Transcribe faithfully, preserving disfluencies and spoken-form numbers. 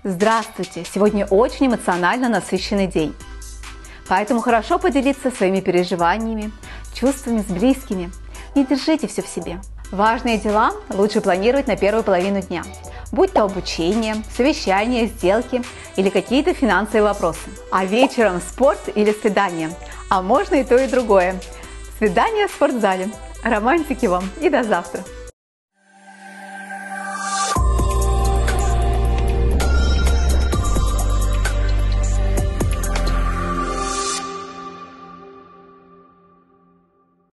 Здравствуйте! Сегодня очень эмоционально насыщенный день. Поэтому хорошо поделиться своими переживаниями, чувствами с близкими. Не держите все в себе. Важные дела лучше планировать на первую половину дня. Будь то обучение, совещания, сделки или какие-то финансовые вопросы. А вечером спорт или свидание. А можно и то, и другое. Свидание в спортзале. Романтики вам и до завтра!